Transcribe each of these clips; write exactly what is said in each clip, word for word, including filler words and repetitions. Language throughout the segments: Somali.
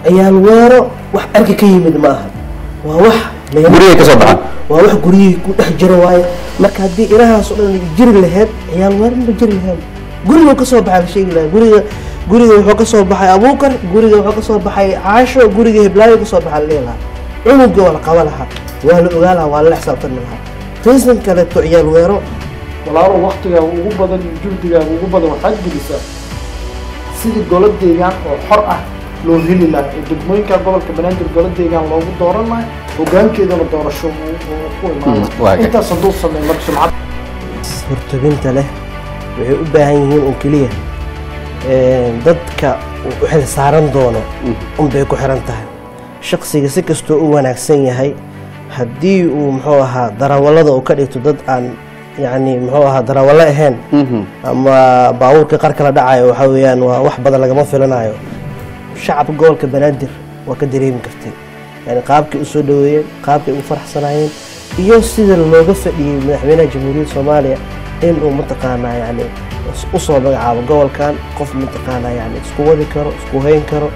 عيال ويرو وح أركي كي من معها ووح guriga ka soo baxan ووح قريه كل حجر واي marka hadii ilaha soo jiri lahayd ciyaal weer ma jiri lahayd guriga ka soo baxay shay la guriga guriga wuxuu ka soo baxay Abuukar guriga wuxuu ka soo baxay Caasho guriga Hiblaayo ka soo baxay Leela cunuga wala qabalaha waa la ogaalaha waa la xisaabtan lahaa taysan kale to ciyaal weero walaalo waqtiga ugu badan jurdiga ugu badan waxa gudisa sidii dowlad deegaan oo xor ah loo heli lahaa degmooyinka gobolka Banaadir dowlad deegaan loogu dooran lahaa hoggaankeedana doorasho uu ku imaanay inta sanduuq sameeyay marka sumcad hortaginta leh waxay u baahan yihiin oo kaliya ee dadka u xil saaran doono um bay ku xiran tahay shakhsiga si kastoo uu wanaagsan yahay hadii uu muxuu ahaa darawalada oo ka dhigto dad aan يعني محوها دراولا هن أما باور كقر كلا دعاء وحويان وواحد بدل لقى ما فيلنايو شعب جول كبنادر وكدريم كفتي يعني قابك أسودوين قابك وفرح صناعين يوصل الموقف اللي من حمينا جمهورية صوماليا إنه منطقنا يعني أصلا بقى جول كان قف منطقنا يعني سكوا ذكر سكوا هين كرو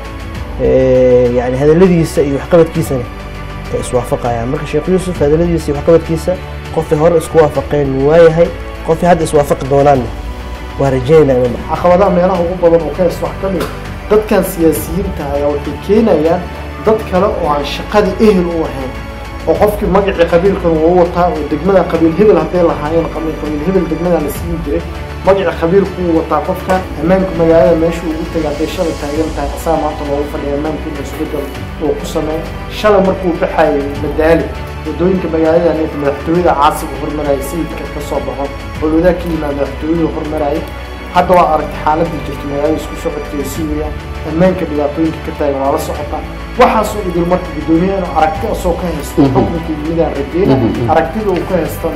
إيه يعني هذا الذي يسوي حقبة كيسة كإسوافقة يعني مركز شيخ يوسف هذا الذي يسوي حقبة كيسة قف هور اسكو وافقين وايهي قف هاد اسوافق دونان ورجينا من عقبadaha meelaha ugu badan oo ka iswax kamid dadkan siyaasiyiinta ah waxay keenayaan dad kale oo aan shaqada ehel u ahayn oo qofkii magaci qabiilkan uu wataa oo degmada qabiil hebel hadee lahaayeen qabiil qabiil hebel degmada la siin jiray magaci qabiilku uu wataa qofka amaanka magaalada meesha uu tagay deeshada taagan tahay asaa maanta loogu fadhiyo amaanka isbedel oo ku sameeyay shalay markuu baxay madaali ودوينك بجاية يعني مدحتوية عاصف وفرمراي سيد كتصاب بهم ولودا كلمة مدحتوية وفرمراي حتى وأرك حالة الاجتماعية يسكو شعب تيسيريا أمان كبيعطوين كتاي وعلى صحة وحاسو إذا المرت بدونية أنا أركت أسوق هستن حكم كلمة الرجال أركت له كهستن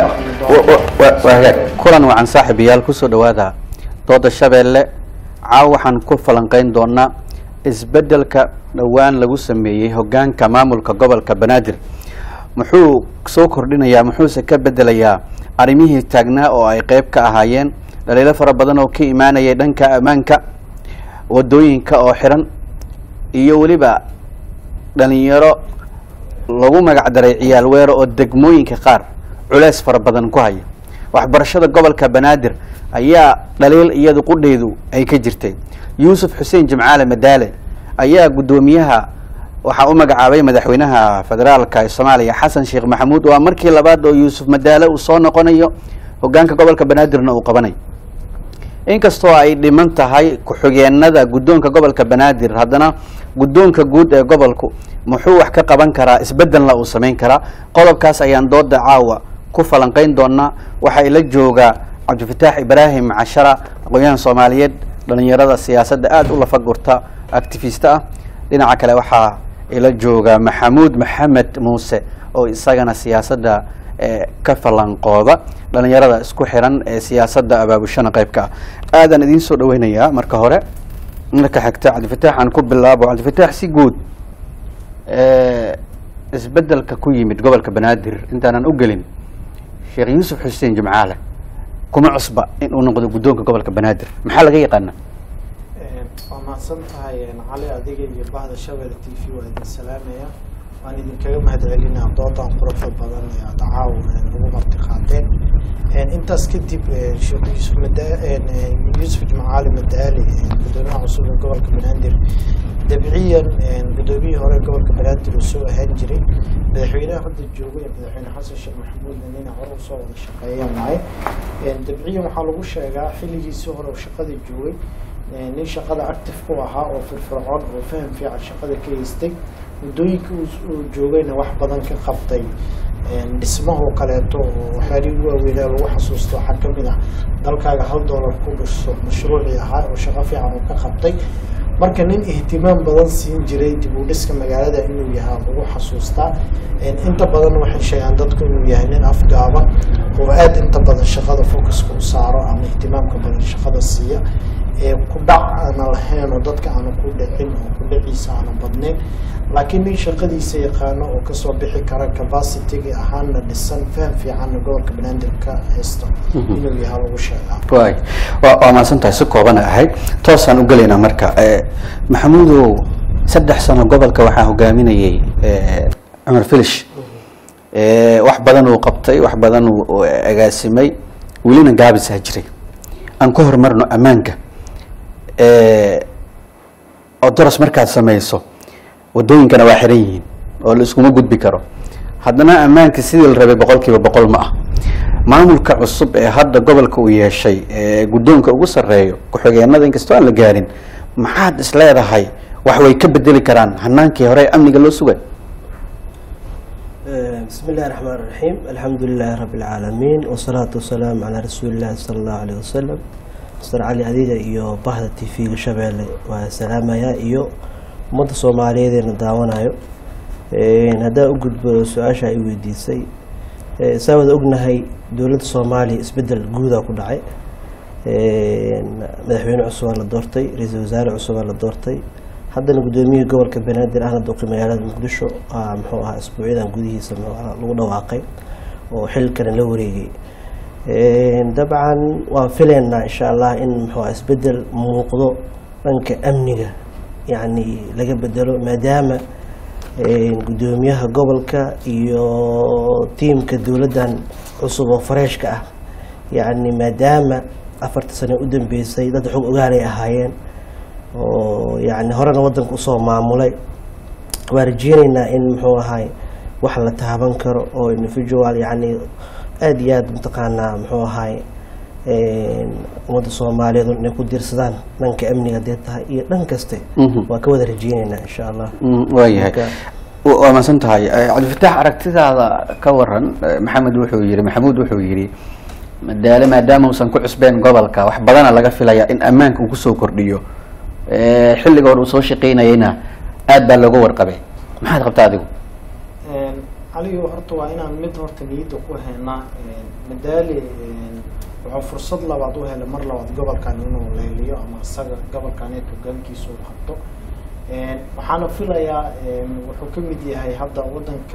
وهي كلنا وعن صاحب يالكوسو دوادا ضد الشباب عاوحن كفلنقين دونا isbedel ka dhawaan lagu sameeyay hoggaanka maamulka gobolka Banaadir muxuu soo kordhinayaa muxuu ka bedelayaa arimihii taagnaa oo ay qayb ka ahaayeen dhaliilo fara badan oo ka imaanayay dhanka amaanka wadooyinka oo xiran iyo waliba dhalinyaro lagu magac daray ciyaal weero oo degmooyinka qaar culays fara badan ku haya waxbarashada gobolka Banaadir ayaa dhaliil iyadu qudheedu ay ka jirtay يوسف حسين جمعالة مدالة أيها قدوميها وحاو مقعابي مدحوينها فدرالكا الصومالية حسن شيخ محمود ومركي لبادو يوسف مدالة وصونا قونيو وقانك قبلك بنادرنا وقبني إنك استوى أي لمن تهاي كحوغيان ندا قدونك قبلك بنادر هادنا قدونك قود قبلكو محوح كقبان كرا اسبدن لا وسمين كرا قولب كاس أيان دود دعاوة كفا لنقين دونا وحا إلجوغا عبد الفتاح إبراهيم عشرة قويان صوماليات dhalinyarada siyaasadda aad u la fagurta activist ah dhinaca kale waxa ila jooga Maxamuud Maxamed Muuse oo isagana siyaasadda ka falanqooda dhalinyarada isku xiran ee siyaasadda abaabushana qaybka aadan idin soo dhaweynaya marka hore marka xigta Cabdi Fataax aan ku bilaabo Cabdi Fataax si guud ee isbedelka ku yimid gobolka Banaadir intaanan u gelin Sheekh Yuusuf Xuseen Jimcaale كم عصبة إن ونقد قدومك قبل كبنادر محل غير قلنا. ما صنتها يعني على أديك بعض الشباب اللي في وادي السلام يا وأنا إذا كلام هذا علينا ضغط عن قرف البدن يا تعاون هو مرتقاتين. يعني أنت سكتي شو يوسف مدا يعني يوسف جمعالي مدالي قدومي عصور قبل كبنادر دبعيا يعني قدومي هو قبل كبنادر وسوء هنجري. مدحوينها هاد الجوبية مدحوين حسن الشيخ محمود لأننا عروس صوت الشقية معي دبعية محلوش شجاع حلي سهرة وشقة الجوي يعني شقة أكتف قوها وفي الفرعون وفهم في على شقة كيستك ودويك وجوبين واحد بدن كخبطين يعني اسمه قلته وحريق وولا وحصوصته حكمنا ذلك على هل دولار كوبش مشروعي هاي وشقة في عمو كخبطين marka nin ihtimaam badan siin jiray dib u dhiska magaalada inuu yahay ugu xasuusta in inta badan waxay sheegaan dadku inuu yahay nin afgaaba oo aad inta badan shaqada focus ku saaro ama ihtimaamka badan shaqada siiya ee ku dhac aan lahayn oo dadka aan ku dhicin oo ku dhiciisa aan badnayn laakiin nin shaqadiisa yaqaan oo ka soo bixi kara capacity ahaan dhisan faham fiican gobolka Banaadir ka haysto inuu yahay ugu sheegaa waay waa ma santahay si kooban ahay toosan u galeena marka ee Maxamuudow saddex sano gobolka waxaa hogaaminayay cumar filish wax badan uu qabtay wax badan uu agaasimay welina gaabisaa jiray aan ku horumarno ammaanka oo doras markaad samayso wadooyinkana waa xiran yihiin oo la iskuma gudbi karo haddana ammaanka sidii la rabay boqolkiiba boqol ma ah maamulka cusub ee hadda gobolka uu yeeshay guddoonka ugu sarreeyo ku-xigeenada inkastoo aan la gaarin maxaad is leedahay wax way ka bedeli karaan hanaankii hore amniga loo sugay بسم الله الرحمن الرحيم الحمد لله رب العالمين والصلاة والسلام على رسول الله صلى الله عليه وسلم مستر علي أديدا إيو بحث التيفي شبال وسلام يا إيو مدة صومالية نداونا إيو هذا أقول بسؤال شيء ودي سي سوى أقولنا هاي دولة الصومالي اسبدل جودة كل عاي مدحوين عصوان للدورتي رئيس وزراء عصوان للدورتي hadda gudoomiyaha gobolka Banaadir ahna doqi magaalada Muqdisho ah muxuu ahaa isbuuciidan gudihiisa lagu dhawaaqay oo xilkan la wareegay ee dabcan waan filaynaa insha Allah in muxuu isbedel muuqdo dhanka amniga yani laga bedelo maadaama ee gudoomiyaha gobolka iyo tiimka dawladdan cusub oo fareshka ah yani maadaama afarta sano u dambeysay dad xog ogaalay ahaayeen oo yani horena wadanka usoo maamulay waa rajeynayna in muxuu ahay wax la taaban karo oo individual yani aad iyo aad mutaqaanaa muxuu ahay ummadda Soomaaliyeed inay ku dirsadaan dhanka amniga hadday tahay iyo dhan kaste waa ka wada rajeynayna insha Allah waayahay waa masan tahay Cabdifataax aragtidaada ka waran Maxamed wuxuu yiri Maxamuud wuxuu yiri madaala maadaama uusan ku cusbeen gobolka wax badan laga filayaa in ammaanka uu ku soo kordhiyo xilliga hore uu soo shaqeynayna aad baa looga warqabay maxaad qabtaa adigu een aliyo horta waa inaan mid horta niyada ku haynaa madaali wuxuu fursad labaad u helay mar labaad gobolkan inuu leeliyo ama asaga gobolkan ee hogaankiisa uu qabto een waxaan filayaa wuxuu ka mid yahay hadda wadanka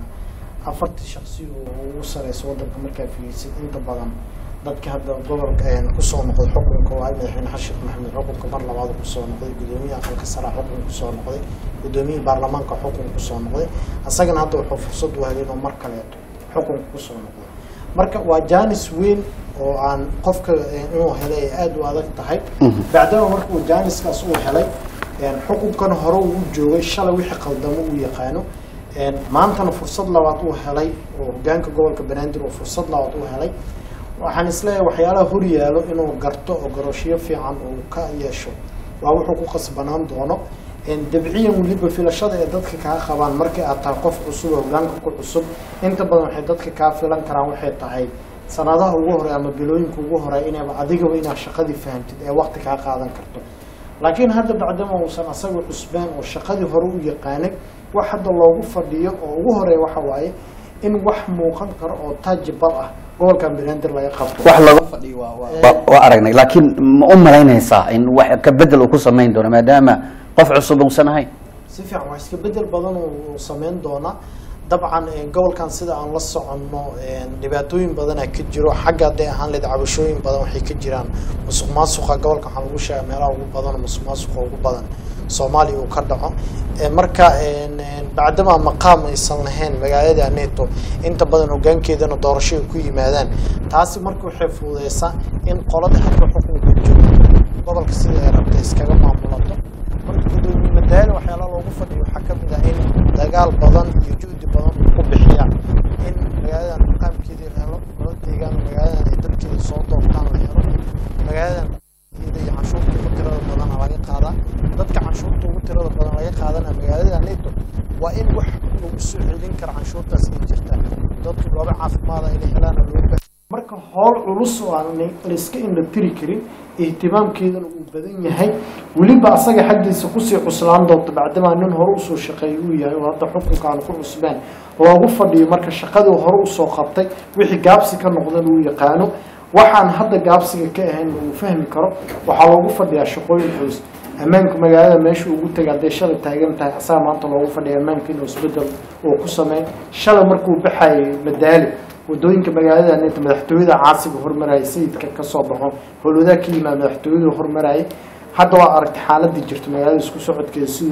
afartii shakhsi oo u sareyso wadanka markaa fiirsid inta badan dadka hadda gobolka ay ku soo noqday xukunka waa madaxweyne Xashiq Maxamed xukunka mar labaad ku soo noqday gudoomiyaha aqalka sare xukunka ku soo noqday gudoomiyaha baarlamaanka xukunka ku soo noqday asagana hadda wuxuu fursad u helay inuu mar kale xukunka ku soo noqdo marka waa jaanis weyn oo aan qofka inuu helay aad u adag tahay baadaba markuu jaaniskaas uu helay een xukunkan hore uu joogay shalay wixii qaldamo uu yaqaano een maantana fursad labaad uu helay oo hogaanka gobolka Banaadir uu fursad labaad uu helay waxaan isleeyahay waxyaalaha hor yaalo inuu garto oo garashiyo fiican uu ka yeesho waa wuxuu ku qasbanaan doono in dabciyan waliba filashada ee dadka ka qabaan markii aad tahay qof cusub oo hogaanka ku cusub inta badan waxay dadka ka filan karaan waxay tahay sanadaha ugu hore ama bilooyinka ugu hore inay adiga inaad shaqadii fahamtid ee waqti ka qaadan karto laakiin hadda bacdama uusan asagu cusbaan oo shaqadii hore u yaqaanay wax hadda loogu fadhiyo oo ugu hore waxa waaye in wax muuqan karo oo tajibal ah gobolkan Banaadir laga qabto wax laga fadhiyo waa waa aragnay laakiin ma u malaynaysaa in wax ka bedel uu ku sameyn doono maadaama qof cusub uu sanahay si fiican wax iska bedel badan uu sameyn doona dabcan gobolkan sida aan la soconno dhibaatooyin badan ay ka jiro xagga day ahaan leed cabashooyin badan waxay ka jiraan musuqmaasuqa gobolka waxa lagu sheegay meelaha ugu badan musuqmaasuqa ugu badan Soomaaliya uu ka dhaco marka bacdama maqaam aysan lahayn magaalada Neto inta badan hogaankeedana doorasho ku yimaadaan taasi markuu waxay fududeysaa in qolada hadda xukunka ku jirto gobolka sida ay rabtay iskaga maamulato marka gudoomiye madaali waxyaalaha loogu fadhiyo waxa ka mid ah in dagaal badan iyo juhdi badan ku bixiya in magaalada maqaamkeeda helo qolada deegaan magaalada ay dadkeeda soo doortaan la helo magaalada iyo cashuurta ku tirada badan laga qaadaa dadka cashuurta ugu tirada badan laga qaadana magaalada Neto waa in wax lagu soo celin karo cashuurtaas ay jirta dadka goobo caafimaad ay helaan loo marka howl culus oo aan la iska indha tiri karin ihtimaamkeedana uu badan yahay waliba asaga xaggiisa ku sii cuslaan doonto bacdama nin hore u soo shaqeeyay uu yahay oo hadda xukunka aan ku cusbaan loogu fadhiyo marka shaqadii hore u soo qabtay wixii gaabsi ka noqdan uu yaqaano waxaan hadda gaabsiga ka ahayn uu fahmi karo waxa loogu fadhiyaa shaqooyin culus ammaanka magaalada meesha ugu tagay haday shalay taagan tahay asaa maanta loogu fadhiya ammaanka inuu isbedel oo ku sameeyo shalay markuu baxay madaali wadooyinka magaalada Neto madaxtooyada caasiga hormarayay sayidka ka soo baxo howlada ka yimaada madaxtooyada hormarayay hadda waa aragti xaaladii jirto magaalada isku socodkeeda si weeyaan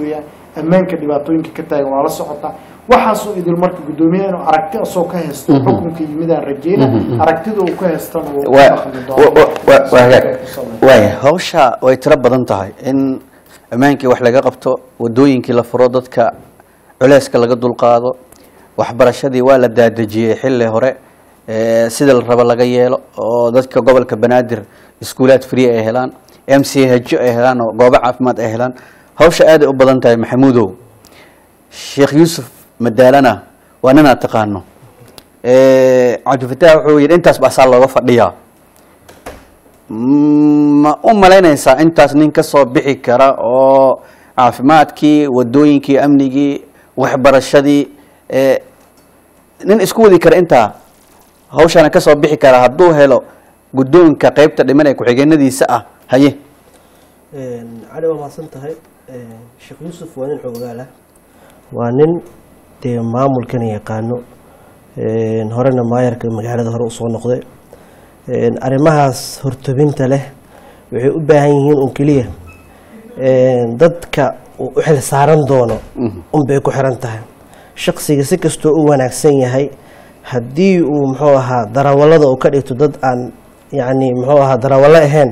ammaanka dhibaatooyinka ka taagan waa la socotaa waxaasoo idil marka guddoomiyaha inuu aragti asoo ka haysto xukunka yimidaan rajeyna aragtida uu ka haystana waaya hawsha way tiro badan tahay in ammaankii wax laga qabto wadooyinkii la furo dadka culeyska laga dulqaado waxbarashadii waa la daadejiyey xilli hore sida la rabo laga yeelo oo dadka gobolka banaadir iskuulaad free ay helaan m c h ay helaan oo goobo caafimaad ay helaan hawsha aad ay u badan tahay maxamuudow sheekh yuusuf madaalana waa nin aad taqaano cabdifataax wuxuu yidhi intaas baasaa looga fadhiyaa ma u malaynaysaa intaas nin ka soo bixi kara oo caafimaadkii wadooyinkii amnigii waxbarashadii nin isku wadi kara intaa hawshana ka soo bixi kara hadduu helo guddoonka qaybta dhiman ee ku-xigeenadiisa ah haye cali waa mahadsan tahay sheekh yuusuf waa nin xoogaal ah waa nin dee maamulkana yaqaano horena maayarka magaalada hore usoo noqday arrimahaas hortobinta leh waxay u baahan yihiin un keliya dadka uu u xil saaran doono unbay ku xiran tahay shaksiga si kastoo u wanaagsan yahay haddii uu muxuu ahaa darawallada uu ka dhigto dad aan yacni muxuu ahaa darawallo ahayn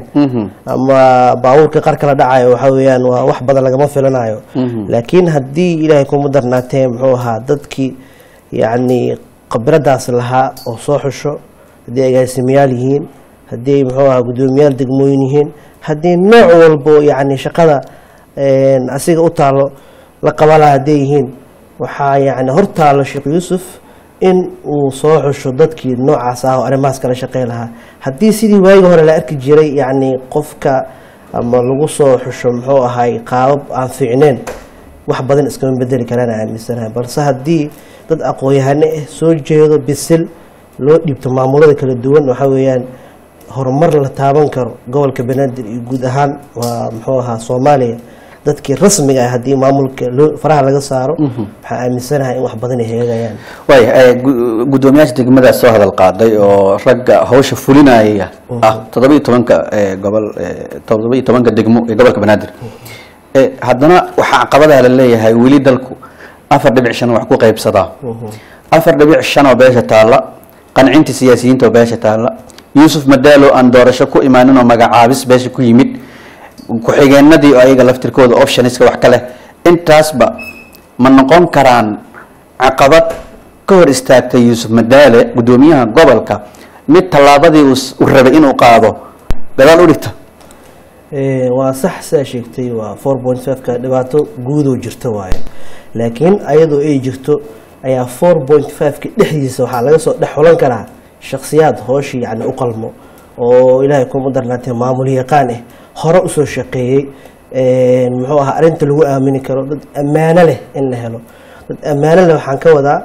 ama baabuurka qar kala dhacayo waxaa weeyaan waa wax badan lagama filanayo laakiin haddii ilaahay kuma darnaatee muxuu ahaa dadkii yacni khibradaas lahaa oo soo xusho haddii agaasimayaal yihiin haddii muxuu ahaa guddoomiyaal degmooyin yihiin haddii nooc walbo yacni shaqada asiga u taalo la qabalaha hadday yihiin waxaa yacni hor taalo sheekh yuusuf in uu soo xusho dadkii noocaas ah oo arrimahaas kala shaqey lahaa haddii sidii waagi hore la arki jiray yacni qofka ama lagu soo xusho muxuu ahay qaabab aan fiicneen wax badan iskama bedeli karaan aaminsanahay balse haddii dad aqoon-yahano ah soo jeedo bisil loo dhiibto maamulada kala duwan waxaa weeyaan horumar la taaban karo gobolka banaadir iyo guud ahaan waa muxuu ahaa soomaaliya dadkii rasmiga ah haddii maamulka faraha laga saaro waxaa aaminsanahay in wax badan ay heegayaan waaya guddoomiyaasha degmada soo hadal qaaday oo ragga hawsha fulinaya ah toddoba iyo tobanka gobol toddoba iyo tobanka degmo ee gobolka banaadir haddana waxaa caqabadaha la leeyahay weli dalku afar dhibic shan wax ku qaybsadaa afar dhibic shan oo beesha taalla qancinta siyaasiyiinta oo beesha taalla yuusuf madaalo aan doorasho ku imaanin oo magacaabis beesha ku yimid ku-xigeenadii oo ayaga laftirkooda optionska wax ka leh intaasba ma noqon karaan caqabad ka hor istaagtay yuusuf madaale guddoomiyaha gobolka mid tallaabadii uu rabay inuu qaado gadaal u dhigta waa sax saa sheegtay waa four point five ka dhibaato guudoo jirta waaye laakiin ayadoo ay jirto ayaa four point five ka dhexdiisa waxaa laga soo dhex xulan karaa shakhsiyaad hooshii yacni u qalmo oo ilaahay kuma darnaatee maamul yaqaan ah hore usoo shaqeeyey muxuu ahaa arrinta lagu aamini karo dad ammaano leh in la helo dad ammaano leh waxaan ka wadaa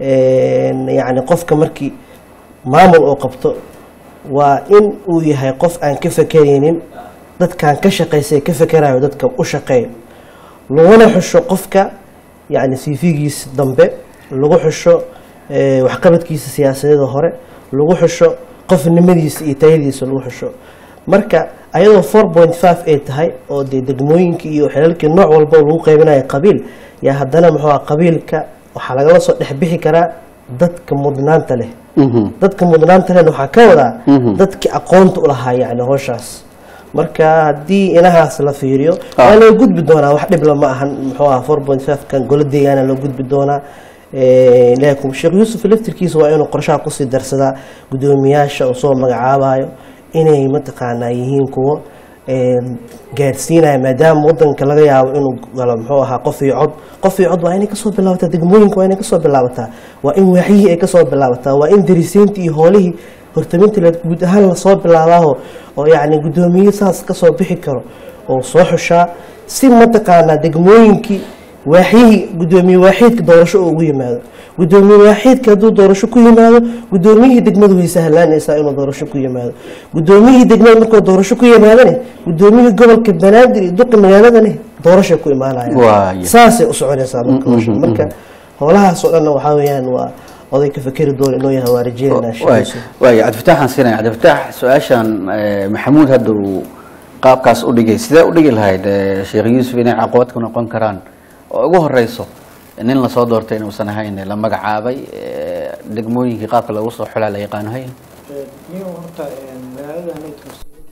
yacni qofka markii maamul oo qabto waa in uu yahay qof aan ka fekeraynin dadkaan ka shaqaysay ka fekerayo dadka u shaqeeyo laguna xusho qofka yacni siifigiisa dambe lagu xusho waxqabadkiisa siyaasadeeda hore lagu xusho qofnimadiisa iyo tayadiisa lagu xusho marka ayadoo four point five ay tahay oo dee degmooyinkii iyo xilalkii nooc walba lagu qaybinayo qabiil yaa haddana muxuu aha qabiilka waxaa lagala soo dhex bixi karaa dadka mudnaanta leh dadka mudnaanta lehna waxaa ka wadaa dadkii aqoonta u lahaa yacni howshaas marka haddii inahaas la fiiriyo waa loo gudbi doonaa wax dhibla ma ahan muxuu aha four point five kan golo deegaana loo gudbi doonaa laakiin sheekh yuusuf laftirkiisa waa inuu qorshaha kusii darsadaa guddoomiyaasha uu soo magacaabayo inay mataqaanaa yihiin kuwo gaadhsiinaya maadaama wadanka laga yaabo inuu galo muxuu ahaa qof iyo cod qof iyo cod waa inay kasoo bilaabataa degmooyinka waa inay kasoo bilaabataa waa in waaxyihii ay kasoo bilaabataa waa in dariseyntii iyo hoolihii hortaminta la guud ahaan lasoo bilaabaaho oo yacni guddoomiye saas kasoo bixi karo oo soo xushaa si mataqaanaa degmooyinkii waaxyihii guddoomiye waaxiidka doorasho oo ugu yimaado guddoomiye waaxiidka hadduu doorasho ku yimaado guddoomiyihii degmadu way sahlaanaysaa inuu doorasho ku yimaado guddoomiyihii degmada markuu doorasho ku yimaadane guddoomiyihii gobolka banaadir iyo duqa magaaladane doorashay ku imaanayaan saasay u soconaysaa marka howsha marka howlahaas oo dhanna waxaa weeyaan waa oday ka fekeri doona inuu yahay waa rajeynaa waaya cabdifataaxaan siinaya cabdifataax su-aashan maxamuud hadda uu qaabkaas u dhigay sidee u dhigi lahayd sheekh yuusuf inay caqabad ku noqon karaan oo ugu horeyso nin la soo doortay inuusan ahayn la magacaabay degmooyinkii qaabka lagu soo xulaa la yaqaano hayn niyo horta magaalada needka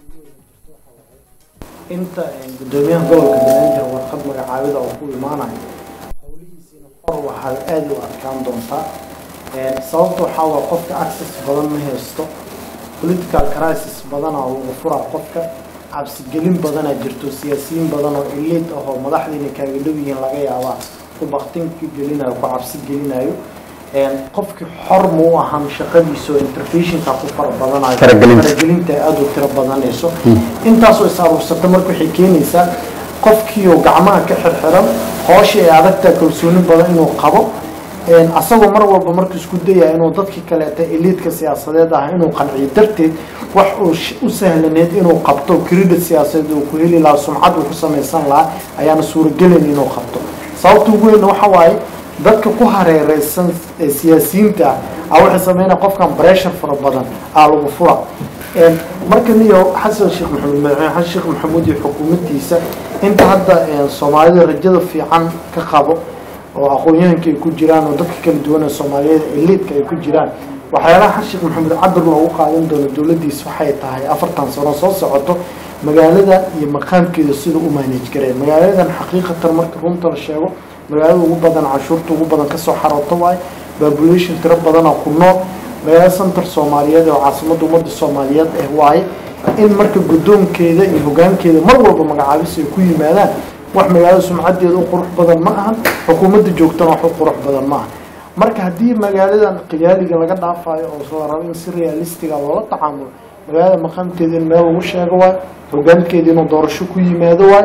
inta gudoomiyaha gobolka Banaadir warqad magacaabida oo ku imaanayo howlihiisina hor waxa aad u adkaan doontaa sababtoo waxa waa qofka access badan ma haysto political crisis badan oo uu fura qofka cabsi gelin badan jirto siyaasiyiin badan oo elite ah oo madaxdiina kaaga dhawiyiin laga yaabaa ku baqtinki gelinayo ku cabsi gelinayo een qofki xor mu ahan shaqadiisa intervention ka ku far badanayo faragelinta aad u tiro badanayso intaas oo isaarursata markuu waxay keenaysaa qofkii oo gacmaha ka xirxiran hooshii ay adagta kalsooni badan inuu qabo een asagoo mar walba markuu isku dayaa inuu dadkii kale ta elite-ka siyaasadeed ah inuu qanciyo darteed wax uu u sahlaneed inuu qabto credit siyaasadeed oo ku heli lahaa sumcad uu ku samaysan lahaa ayaana suuragelin inuu qabto sababta ugu weyn waxa waaye dadka ku hareereysan siyaasiyiinta ah waxay sameeyaan qofkan pressure fara badan aa lagu fura een marka niyo xasan sheekh maxamed xasan sheekh maxamuud iyo xukuumaddiisa inta hadda Soomaalida rajada fiican ka qabo oo aqoonyahanka ay ku jiraan oo dadka kala duwan ee Soomaaliyeed elite ay ku jiraan waxyaalaha xasan sheekh maxamed cabir loogu qaadan doono dawladdiisa waxay tahay afartan sano soo socoto magaalada iyo maqaamkeeda sida u manage garay magaaladan xaqiiqatan marka runta la sheego magaalada ugu badan cashuurta ugu badan ka soo xarooto way population tiro badan oo ku nool magaalada center Soomaaliyeed oo caasimada ummadda Soomaaliyeed ah way in marka gudoonkeeda iyo hoggaankeeda mar walba magacaabis ay ku yimaadaan wax magaalada sumcadeedu qurux badan ma aha xukuumadda joogtana wax qurux badan ma aha marka hadii magaaladan qiyaaliga laga dhaafayo oo la rabo in si realistic ah loo tacaamulo magaalada maqaamkeeda meel lagu sheego way hoggaankeeda inuu doorasho ku yimaado way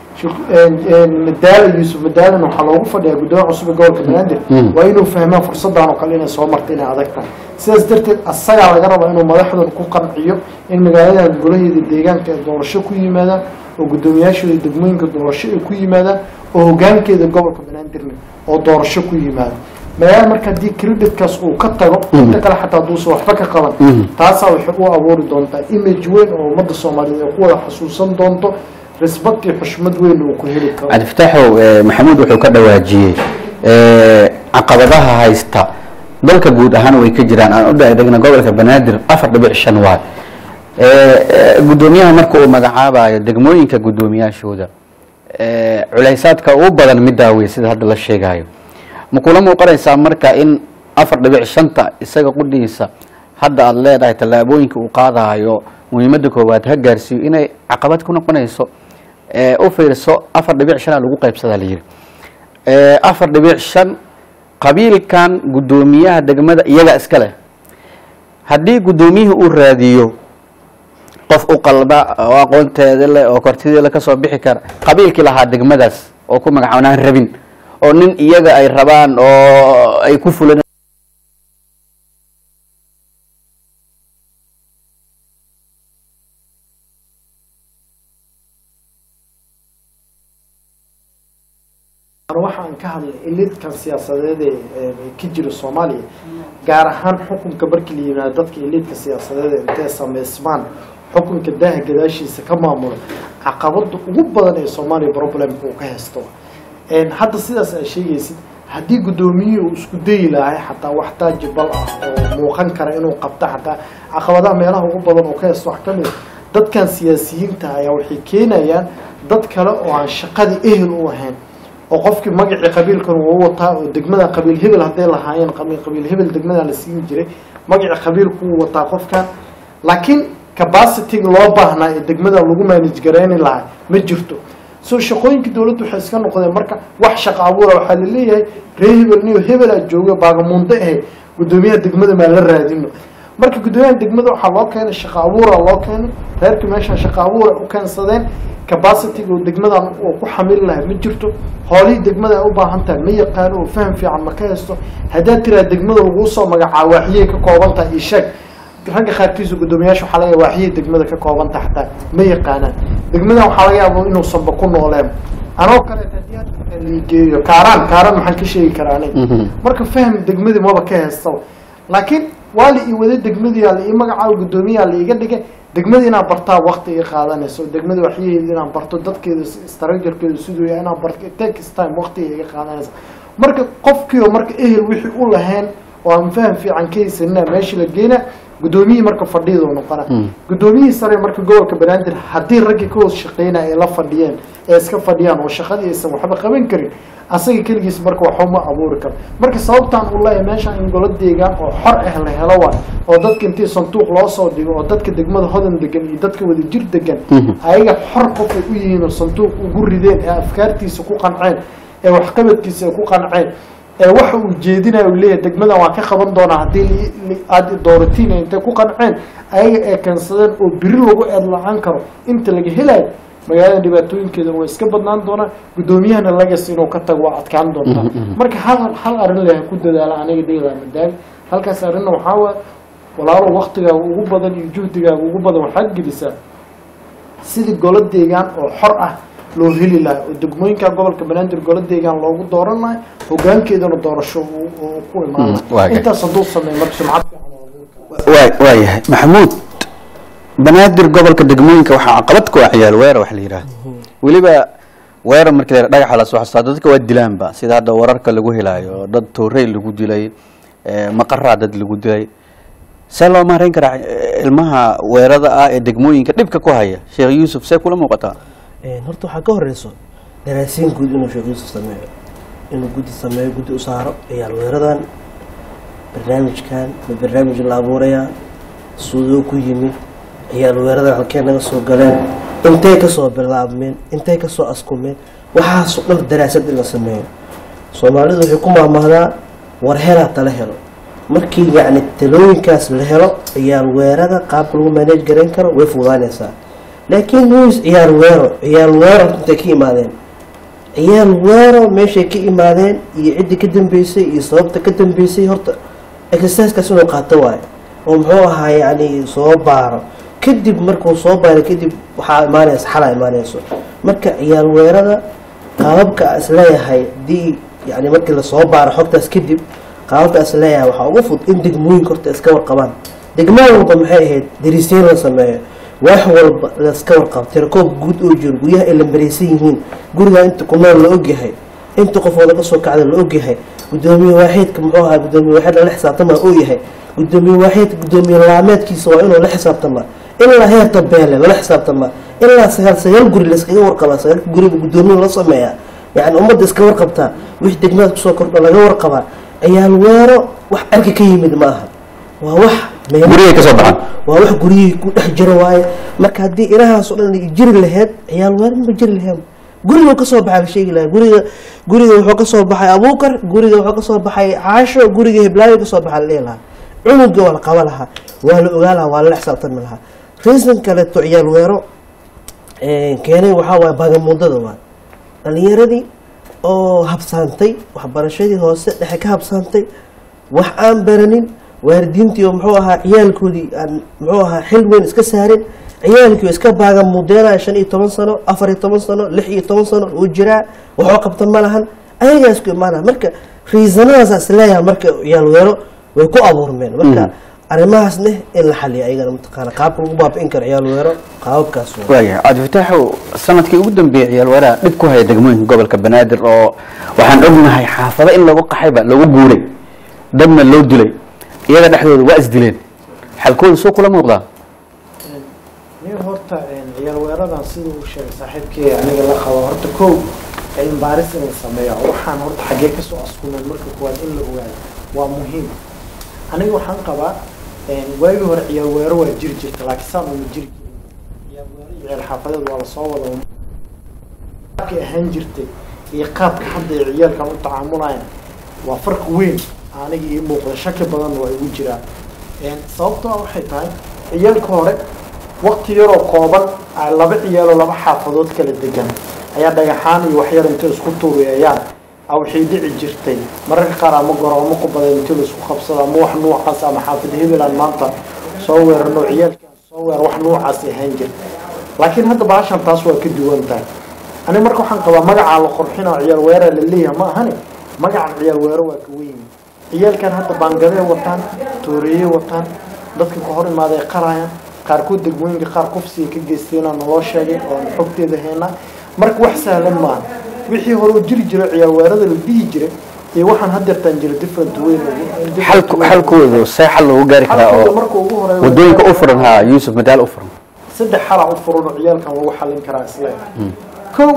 مدال يوسف مدال إنه حلوه فدي قدام عصب الجوال كمان وإنه فهمها فرصة عنه قلنا سوا مرتين أذكر سياس درت السجع على جرب إنه ما يحضر كوكا عيو إن مجالات الجولية الديجان كدور شو كوي ماذا وقدام ياشوا الدجمين كدور شو كوي ماذا وهجان كده الجوال كمان درنا ودور شو كوي ماذا ما هي مركز دي كريدت كاس وكتره تكلا حتى دوس وحبك قلم تاسع وحقوق أبوري دونتا إيمج وين أو مد الصومالية قوة خصوصا دونتو رسبتي حشمد وين وكهلك عاد فتحوا محمود وحو كدا واجيه عقبتها هايستا دولك جود أهان ويكجران أنا أبدأ دقنا قولك بنادر أفر دبع الشنوات قدوميها مركو مقعابا دقموين كقدوميها شو ده عليسات كأوبا المداوي سيد هذا الشيء هايو مقولة مقرأ إنسان مركا إن أفر دبع الشنطة إساق قديسا هذا الله ده تلابوين كوقاضا هايو ويمدك واتهجرسي إن عقبات كنا قنيسو oo fiirso afar dhibic shan lagu qaybsadaa la yiri ee afar dhibic shan qabiilkan gudoomiyaha degmada iyaga iska leh hadii gudoomiyaha uu raadiyo qof u qalba oo aqoonteeda leh oo kartideeda ka soo bixi kara qabiilkii lahaa degmadaas oo ku magacaabnaan rabin oo nin iyaga ay rabaan oo ay ku fulan waxaan ka hadlay elite-kan siyaasadeed ee ka jira Soomaaliya gaar ahaan xukunka barkii la yiraahdo dadka elite-ka siyaasadeed ee sameysmaan xukunka daaha gadaashiisa ka maamulo caqabada ugu badan ee Soomaaliya problem uu ka haysto een hadda sidaas ay sheegaysid hadii gudoomiyuhu uu isku day lahay xataa wax taajibal ah oo muuqan kara inuu qabto xataa caqabadaha meelaha ugu badan oo ka haysto wax kamid dadkan siyaasiyiinta ayaa waxay keenayaan dad kale oo aan shaqadii ehel u ahayn oo qofkii magacii qabiilkan uu wataa oo degmada qabiil hebel haday lahaayeen qabiil qabiil hebel degmada la siin jiray magacii qabiilku uu wataa qofkan laakiin capacity loo baahnaa ee degmada lagu manage gareyn lahaa ma jirto soo shaqooyinka dawladdu waxay iska noqdeen marka wax shaqo abuur waxa la leeyahay reebel niyo hebel aad jooga baagamuunta ah gudoomiyaha degmada ma la raadino marka gudoomiyaha degmada waxa loo keenay shaqo abuur loo keenay reerka meesha shaqo abuur u keensadeen capacity oo degmada oo ku xamil lahayd ma jirto hawlii degmada u baahan tahay ma yaqaan oo faham fiican ma ka haysto hadaa tira degmada lagu soo magacaabo waxyee ka kooban tahay ishag ragga qaarkiisu gudoomiyaashu waxa laga waxyee degmada ka kooban tahay xataa ma yaqaanaan degmada waxa laga yaabaa inuu sanba ku nooleen anoo kale tadiyad liigeeyo kaaran kaaran maxaan ka sheegi karaa marka faham degmada maba ka haysto laakiin wali i wada degmadii la i magacaabo gudoomiyaha la iga dhigay degmada inaan bartaa waqti i qaadanayso degmada waxyaheeda inaan barto dadkeeda structurekeeda siduu yahay inaan barto takes time waqti iga qaadanaysa marka qofkii oo marka ehel wixii u lahayn oo aan faham fiican ka haysanina meesha la geena gudoomiyihii marka fadhiyada uu noqona gudoomiyihii sare marka gobolka banaadir haddii raggii ka hoos shaqeynaya ay la fadhiyeen ee iska fadhiyaan oo shaqadii aysan waxba qaban karin asaga keligiis marka waxba ma abuuri karo marka sababtaan u leeyahay meeshaan in golo deegaan oo xor ah la helo waa oo dadka intii sanduuq loo soo dhigo oo dadka degmada hodan degan iyo dadka wada jir degan ayaga xor qof ay u yihiin oo sanduuq ugu rideen ee afkaartiisa ku qanceen ee waxqabadkiisa ay ku qanceen ee waxa uu jeedinayo uu leeyahay degmadan waa ka qaban doonaa haddii aad dooratiin intay ku qanceen ayaga ee kansadeen oo biri lagu eed la-aan karo inta laga helayo magaalada dhibaatooyinkeeda waa iska badnaan doonaa gudoomiyahana lagas inuu ka tago waa adkaan doontaa marka hal hal arrin leha ku dadaala aniga degla madaag halkaas arrinna waxaa waa walaalo waqtigaaga ugu badan iyo juhdigaaga ugu badan waxaad gelisaa sidii golo deegaan oo xor ah loo heli lahaa oo degmooyinka gobolka banaadir golo deegaan loogu dooran lahay hogaankeedana doorasho uu ku imaan lahay intaas hadduu sameey marka sumcad fiican waa yahay maxamuud banaadir gobolka degmooyinka waxaa caqabad ku ah ciyaal weerar wax la yiraahdo weliba weerar markii la dhagaxa la soo xastaa dadka waa dilaanba sida hadda wararka lagu helaayo dad toorey lagu dilay maqaraa dad lagu dilay see loo maareyn karaa ilmaha weerada ah ee degmooyinka dhibka ku haya sheekh yuusuf see kula muuqataa horta waxaa ka horeyso daraasiin guud inuu sheekh yuusuf sameeyo inuu guddi sameeyo guddi u saaro ciyaal weeradan barnaamijkan ma barnaamij la abuurayaa suudoo ku yimid ciyaal weeradan halkee naga soo galeen intay kasoo bilaabmeen intay kasoo askumeen waxaasoo dhan daraasad in la sameeyo soomaalidu waxay ku maamahdaa war helaa tala helo markii yacni talooyinkaas la helo ciyaal weerada qaabka lagu manage garayn karo way fuudaanaysaa laakiin luis ciyaal weero ciyaal weero intay ka imaadeen ciyaal weero meeshay ka imaadeen iyo ciddii ka dambeysay iyo sababta ka dambeysay horta exercisekaas inuu qaato waayo oo muxuu ahaa yacni soo baaro kadib markuu soo baaro kadib waxaa imaanaysa xalaa imaanayso marka ciyaal weerada qaababka isleeyahay dii yani markii lasoo baaro xogtaas kadib qaababka isleeyahay waxaa ugu fud in degmooyinka horta iska warqabaan degmo walba maxay ahayd dariiseen la sameeyo wax walba la iska warqabo tirakoob guud oo jiro guryaha ay la mareysan yihiin guriga inta kunool la ogyahay inta qofooda kasoo kacda la ogyahay gudoomiye waaxeedka muxuu ahaa gudoomiye waaxeed lala xisaabtama oo yahay gudoomiye waaxeedka gudoomiye laameedkiisa waa inuu la xisaabtamaa ilaa heerta beele lala xisaabtamaa ilaa sagaal sagaal guri la iskaga warqabaa sagaalka guriba gudoomiye la sameeyaa yani ummadda iska warqabtaa wixii degmada kusoo kordha laga warqabaa ciyaal weero wax arka ka yimid ma aha waa wax guriyay kasoo baxaan waa wax guriyihii ku dhex jira waaye marka haddii ilahaas oo dhan jiri laheyd ciyaal weero ma jiri laheyn guriga kasoo baxay sheegi lahaa guriga guriga wuxuu kasoo baxay abuukar guriga wuxuu kasoo baxay caasho guriga hiblaayo kasoo baxay la dhihi lahaa cunuga waa la qaba lahaa waa la ogaa lahaa waa lala xisaabtami lahaa reason kaleeto ciyaal weero keenay waxaa waaye baagamuudada waa dhalinyaradii oo habsaantay waxbarashadii hoose dhexe ka habsaantay wax aan baranin waalidiintii oo muxuu ahaa ciyaalkoodii aan muxuu ahaa xil weyn iska saarin ciyaalkii oo iska baagamuudeenaya shan iyo toban sano afar iyo toban sano lix iyo toban sano uu jiraa waxoo qabta ma lahan ayagaa isku imaanaa marka riisanadaas isleeyaha marka ciyaal weero way ku abuurmeen marka arrimahaasne in la xaliyo ayagana mataqaana qaabka lagu baabi'in karo ciyaal weero qaababkaas waayahay cabdifataaxow sanadkii ugu dambeeyey ciyaal weeraha dhib ku haya degmooyinka gobolka banaadir oo waxaan ognahay xaafado in lagu qaxayba lagu guuray dadna loo dilay iyaga dhexdooda waa isdileen xalkooda soo kula muuqdaa nin horta ciyaal weeradan siduu u sheegay saaxiibkii aniga la qabo horta kow cilmi baaris in la sameeyo waxaan horta xaggee kasoo askumeen marka kuwaad in la ogaado waa muhiim aniga waxaan qabaa waagii hore ciyaal weero waa jiri jirta laakiin saan uma jiri jirin ciyaal weero iyo ciyaal xaafadeed waa lasoo wada qaabkay ahaan jirtay iyo qaabka hadda ay ciyaalkan u tacaamulayaan waa farqi weyn aniga ii muuqda shaki badan waa igu jiraan sababtoo waxay tahay ciyaalka hore waqti yaroo kooban laba ciyaaloo laba xaafadood kala degan ayaa dhagaxaan iyo waxyar intay isku tuuriyayaan waxay dhici jirtay mararka qaar ama goroomo ku badan intii la isku qabsado ama wax nuucaas ama xaafid hebeland maanta soo weerarno ciyaalkan soo weer wax nuucaas ahaan jirta laakiin hadda baashan taas waa ka duwan tahay aniga marka waxaan qabaa magacaa la qorxina ciyaal weeraa la leeyahay ma ahani magacan ciyaal weero waa ka weyn ciyaalkan hadda baangadee wataan tooriye wataan dadka ka hor imaaday qarayaan qaarkood degmooyinka qaar kufsiga ka geystayna naloo sheegay oo aan xogteeda haynaa marka wax sahlan maaha wixii hore u jiri jiray ciyaarweerada la dhihi jiray iyo waxaan haddeertaan jira different weyn xalkoodu see xal loogu gaari karaa oo marka ugu horeeya wadooyinka u furan haa yuusuf madaal u furan saddex xala u furan oo ciyaalkan lagu xallin karaa isla kow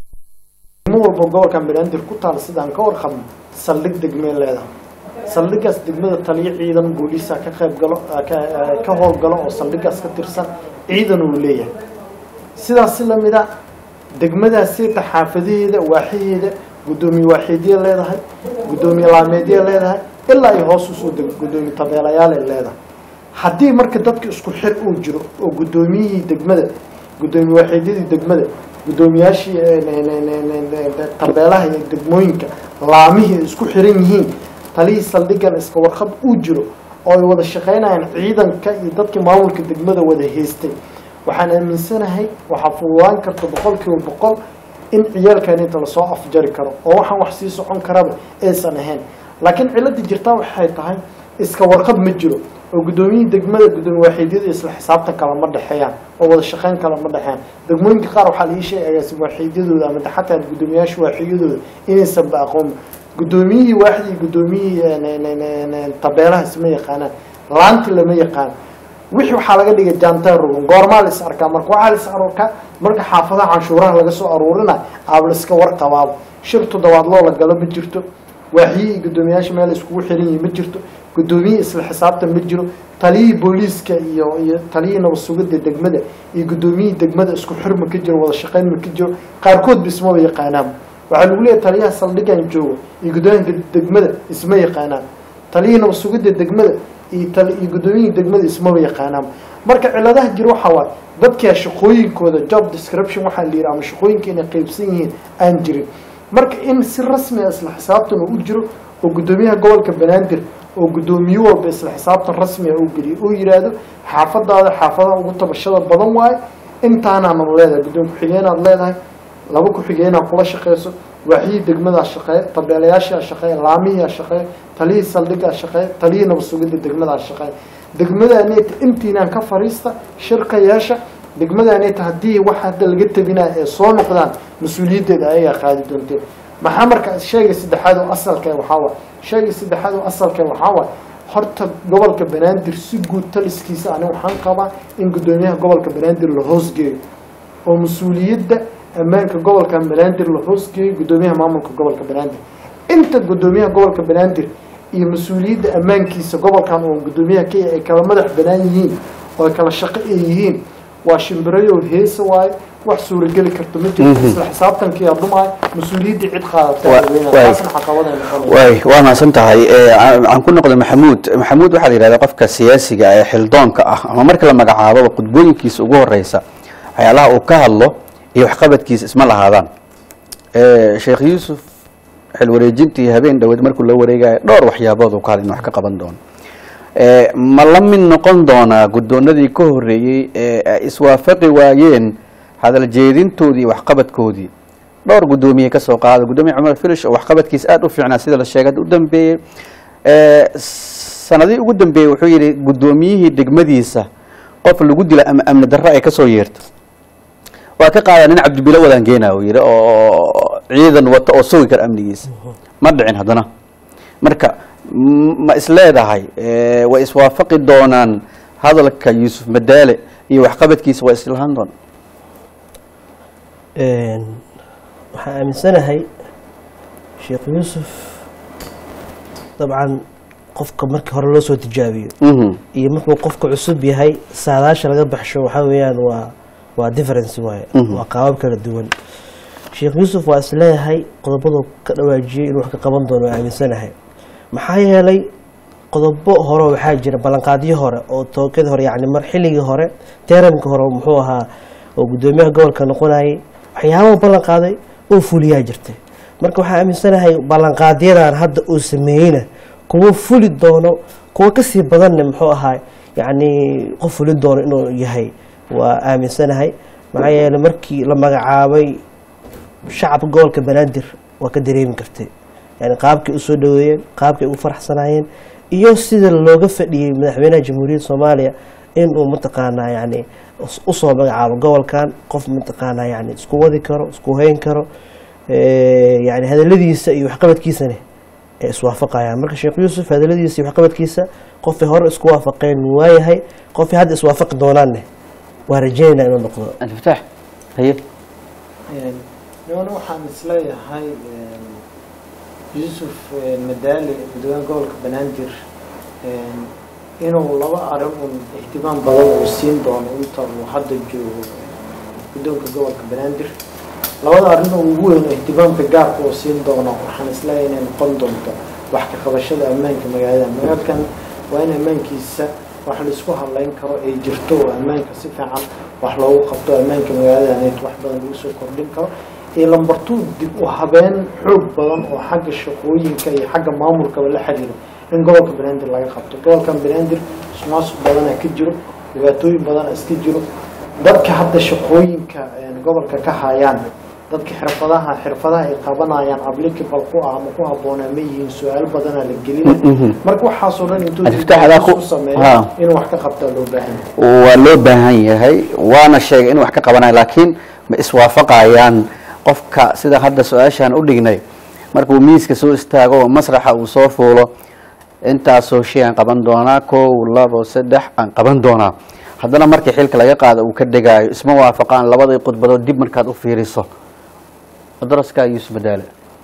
degmo walba gobolkan banaadir ku taal sidaan ka warqabno saldhig degmee leedahay saldhigaas degmada taliyo ciidan booliisa ka qayb galo ka howlgalo oo saldhigaas ka tirsan ciidan uu leeyahay sidaas si lamid ah degmadaasi xaafadaheeda waaxiyeeda gudoomiye waaxiidye leedahay gudoomiye laameedye leedahay ilaa ay hoos usoo dego gudoomiye tabeelayaal ay leedahay haddii marka dadka isku xir uu jiro oo gudoomiyihii degmada gudoomiye waaxiidyadii degmada gudoomiyaashii tabeelaha iyo degmooyinka laamihii isku xiran yihiin talihii saldhigan iska warqab uu jiro oo ay wada shaqaynayaan ciidanka iyo dadkii maamulka degmada wada haystay waxaan aaminsanahay waxaa fududaan karta boqol kiiba boqol in ciyaalkan inta lasoo afjari karo oo waxaan wax sii socon karaba aysan ahayn laakiin cilada jirtaa waxay tahay iska warqab ma jiro oo gudoomiyihii degmada gudoomiye waaxiidyada isla xisaabtan kale ma dhexeeyaan oo wada shaqayn kale ma dhexeeyaan degmooyinka qaar waxaa la ii sheegay agaasimo waaxiidyadooda ama xataa gudoomiyaasha waaxiidyadooda inaysan ba aqoon gudoomiyihii waaxdii gudoomiyihii tabeelaha isma yaqaanaan laanta lama yaqaan wixii waxaa laga dhigay jaantaan rogan goormaa la is arkaa marka waxaa la is arkaa marka xaafadaha canshuuraha laga soo aruurina aaba la iska warqabaaba shir toddobaad loo la galo ma jirto waaxyihii gudoomiyaasha meel iskugu xiran yihiin ma jirto gudoomiyihii isla xisaabtan ma jiro taliyihii booliiska iyo iyo taliyihii nabad sugidda degmada iyo gudoomiyihii degmada isku xir ma ka jiro wada shaqayn ma ka jiro qaarkoodba ismaba yaqaanaan waxaa lagu leeyahay taliyaha saldhigan jooga iyo gudoomiyaha degmada isma yaqaanaan taliyihii nabad sugidda degmada iyo gudoomiyihii degmada ismaba yaqaanaan marka ciladaha jira waxaa waaye dadkaa shaqooyinkooda job description waxaa la yidhi ama shaqooyinka inay qaybsan yihiin aan jirin marka in si rasmi ah isla xisaabtan uu jiro oo gudoomiyaha gobolka banaadir oo gudoomiye walba isla xisaabtan rasmi ah uu geliyo uu yiraahdo xaafadaada xaafadaha ugu tabashada badan waaye intaanaana leedahay gudoomiye ku-xigeenaad leedahay laba ku-xigeenaa kula shaqeyso waaxyihii degmadaa shaqeeya tabeelayaashaa shaqeeya laamihiaa shaqeeya taliyihii saldhigaa shaqeeya taliyihii nabad sugidda degmadaa shaqeeya degmadaaneeta intiinaan ka fariista shirka yeesha degmadaaneeta haddii wax hadda laga tabinaya ee soo noqdaan mas-uuliyaddeeda ayagaa qaadi doonteen maxaa marka sheegay saddexaad oo asalkee waxaa waay sheegay saddexaad oo asalkee waxaa waay horta gobolka banaadir si guud taliskiisa ani waxaan qabaa in gudoomiyaha gobolka banaadir la hoosgeeyo oo mas-uuliyadda ammaanka gobolka banaadir la hoosgeeyo gudoomiyaha maamulka gobolka banaadir inta gudoomiyaha gobolka banaadir iyo mas-uuliyadda ammaankiisa gobolkan oo gudoomiyaha kenya ay kala madax banaan yihiin oo ay kala shaqo ay yihiin waa shimbirayo heesa waaye wax suurageli karto ma jirto isla xisaabtankii adumaayo mas-uuliyaddii cid qaadataay waa mahadsan tahay aan ku noqdo maxamuud maxamuud waxaa la yidhahdaa qofka siyaasiga ee xildoonka ah ama marka la magacaabo khudbooyinkiisa ugu horeysa waxyaalaha uu ka hadlo iyo waxqabadkiisa isma lahaadaan sheekh yuusuf xil wareejintii habeen dhaweed markuu la wareegayo dhowr waxyaabood uu ka hadlay in wax ka qaban doono ma la mid noqon doonaa guddoonadii ka horreeyey ee ay iswaafaqi waayeen hadal jeedintoodii iyo waxqabadkoodii dhowr guddoomiye ka soo qaada guddoomiye cumar filish oo waxqabadkiisa aada u fiicnaa sida la sheegay u dambeeyey sanadii ugu dambeeyey wuxuu yidhi guddoomiyihii degmadiisa qof lagu dila ama amni darro ay ka soo yeerto waa ka qaadaa nin cabdibilo wadaan geena uu yidhi oo ciidan wata oo sugi kara amnigiisa ma dhicin haddana marka ma isleedahay way iswaafaqi doonaan hadalka yuusuf madaale iyo waxqabadkiisa waa islahaan doona waxaan aaminsanahay sheekh yuusuf dabcan qofka markii hore loo soo tijaabiyo iyo markuu qofka cusub yahay saadaasha laga baxsho waxaa weeyaan waa waa difference waaye waa qaabab kala duwan sheekh yuusuf waa isleeyahay qodobadu ka dhawaajiyey inuu wax ka qaban doono aaminsanahay maxaa yeelay qodobo hore waxaa jira ballanqaadyo hore oo tookadii hore yacni mar xilligii hore teeramkii hore muxuu ahaa oo guddoomiyaha gobolka noqonayay waxyaabaa ballan qaaday oo fuliyaa jirtay marka waxaa aaminsanahay ballanqaadyadan hadda uu sameeyeyna kuwa fuli doono kuwa kasii badanna muxuu ahaa yacni qof fuli doono inuu yahay waa aaminsanahay maxaa yeelay markii la magacaabay shacabka gobolka banaadir waa ka dareemi kartay yani qaabkay u soo dhaweeyeen qaabkay ugu faraxsanaayeen iyo sida looga fadhiyey madaxweynaha jamhuuriyadda soomaaliya inuu mataqaanaa yani usoo magacaabo gobolkan qof mataqaanaa yani isku wadi karo isku hayn karo yani hadaladiisa iyo waxqabadkiisana ay iswaafaqayaan. marka sheekh yuusuf hadaladiisa iyo waxqabadkiisa qofay hore isku waafaqeen waayahay qofay hadda iswaafaqi doonaanne waa rajeynaa inuu noqdo. Alfataax haye niman waxaan isleeyahay yuusuf madaali gudoomiyaha gobolka banaadir inuu laba arrin un ihtimaam badan uu siin doono inta uu hadda joogo guddoonka gobolka banaadir. labada arrin oo ugu weyn ihtimaamka gaarka uu siin doono waxaan isleeyahay inay noqon doonto wax ka qabashada ammaanka magaalada. magaalkan waa in ammaankiisa wax la isku hadlayn karo ay jirto oo ammaanka si fiican wax loogu qabto ammaanka magaalada inay wax badan lagu soo kordhin karo. iyo lambar two dib u habeen xoog badan oo xagga shaqooyinka iyo xagga maamulkaba la xiriiro in gobolka banaadir laga qabto. gobolkan banaadir ismaasuq badanaa ka jiro dhibaatooyin badanaa iska jiro. dadka hadda shaqooyinka gobolka ka hayaan dadka xirfadaha xirfadaha ay qabanayaan applicable ku ah ama ku habboonaa ma yihiin su-aal badanaa la gelina. marka waxaasoo dhan intuu ku sameeyo inuu wax ka qabtaa loo baahan yahay waa loo baahan yahay waana sheegay in wax ka qabanayo laakiin ma iswaafaqayaan qofka sida hadda su-aashaan u dhignay markuu miiska soo istaago oo masraxa uu soo fuulo intaasoo shay aan qaban doonaa kow labo saddex aan qaban doonaa haddana markii xilka laga qaado uu ka degaayo isma waafaqaan labadii khudbadood dib markaad u fiiriso. daraskaa Yuusuf Madaali